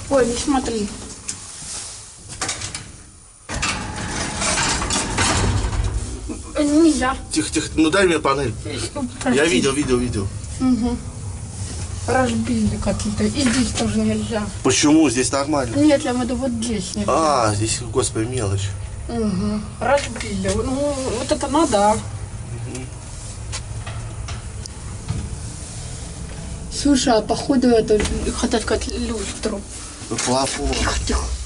Ой, не смотри. Нельзя. Тихо, тихо. Ну дай мне панель. Я видел. Угу. Разбили какие-то. И здесь тоже нельзя. Почему? Здесь нормально. Нет, я имею в виду вот здесь нельзя. А, здесь, господи, мелочь. Угу. Разбили. Ну, вот это надо. Слушай, а походу это, хотят сказать, люстру. Плафон. Тихо, тихо.